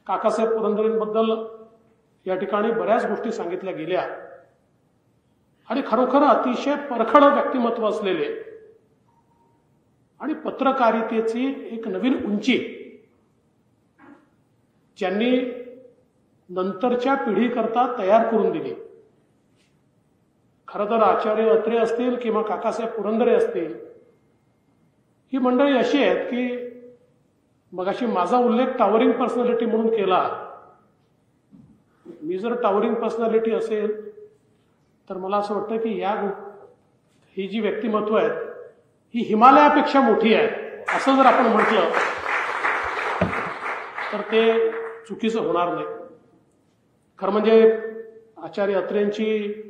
काकासाहेब पुरंदरेंबद्दल या ठिकाणी बऱ्याच गोष्टी सांगितल्या गेल्या आणि खरोखर अतिशय परखड व्यक्तिमत्व असलेले आणि पत्रकारितेची एक नवीन उंची ज्यांनी नंतरच्या पिढीकरता तयार करून दिली। खरं तर आचार्य अत्रे असतील किंवा काकासाहेब पुरंदरे असतील, ही मंडळी अशी आहेत की मगाशी माझा उल्लेख टॉवरिंग पर्सनॅलिटी म्हणून केला। मी जर टॉवरिंग पर्सनॅलिटी असेल तर मला असं वाटतं की ही जी व्यक्तिमत्व आहेत ही हिमालयापेक्षा मोठी आहे असं जर आपण म्हटलं तर ते चुकीचं होणार नाही। खरं म्हणजे आचार्य अत्रेंची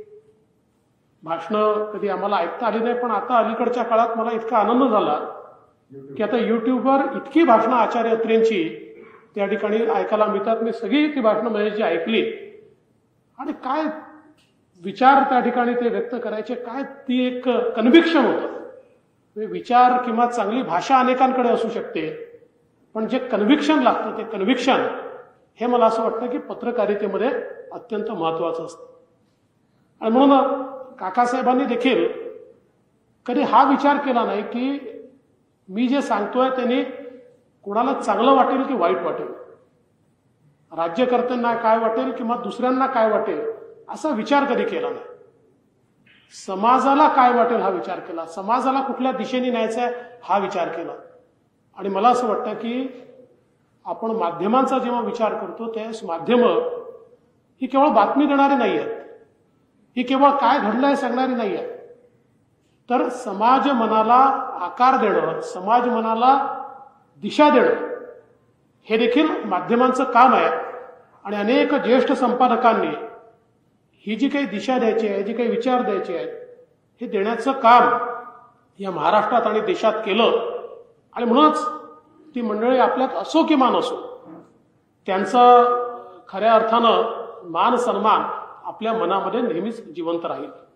भाषणं कधी आम्हाला ऐकता आली नाही, पण आता अलीकडच्या काळात मला इतका आनंद झाला की आता युट्यूबवर इतकी भाषणं आचार्य अत्रेंची त्या ठिकाणी ऐकायला मिळतात। मी सगळी ती भाषणं म्हणजे ऐकली आणि काय विचार त्या ठिकाणी ते व्यक्त करायचे, काय ती एक कन्व्हिक्शन होतं। विचार किंवा चांगली भाषा अनेकांकडे असू शकते, पण जे कन्व्हिक्शन लागतं ते कन्व्हिक्शन हे मला असं वाटतं की पत्रकारितेमध्ये अत्यंत महत्वाचं असतं। आणि म्हणून काकासाहेबांनी देखील कधी हा विचार केला नाही की मी जे सांगतोय त्यांनी कोणाला चांगलं वाटेल की वाईट वाटेल, राज्यकर्त्यांना काय वाटेल किंवा दुसऱ्यांना काय वाटेल असा विचार कधी केला नाही। समाजाला काय वाटेल हा विचार केला, समाजाला कुठल्या दिशेने न्यायचा आहे हा विचार केला। आणि मला असं वाटतं की आपण माध्यमांचा जेव्हा विचार करतो त्यावेळेस माध्यमं ही केवळ बातमी देणारी नाही आहेत, ही केवळ काय घडलंय सांगणारी नाही आहेत, तर समाज मनाला आकार देणं, समाज मनाला दिशा देणं हे देखील माध्यमांचं काम आहे। आणि अनेक ज्येष्ठ संपादकांनी ही जी काही दिशा द्यायची आहे, जी काही विचार द्यायचे आहेत, हे देण्याचं काम या महाराष्ट्रात आणि देशात केलं। आणि म्हणूनच ती मंडळी आपल्यात असो की मान असो, त्यांचा खऱ्या अर्थानं मान सन्मान आपल्या मनामध्ये नेहमीच जिवंत राहील।